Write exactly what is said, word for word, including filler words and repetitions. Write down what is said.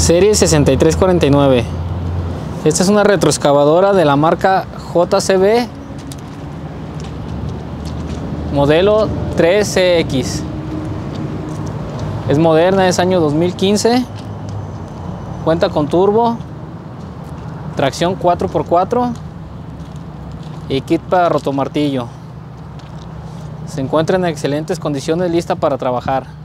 Serie sesenta y tres cuarenta y nueve. Esta es una retroexcavadora de la marca J C B, modelo tres C X. Es moderna, es año dos mil quince. Cuenta con turbo, tracción cuatro por cuatro y kit para rotomartillo. Se encuentra en excelentes condiciones, lista para trabajar.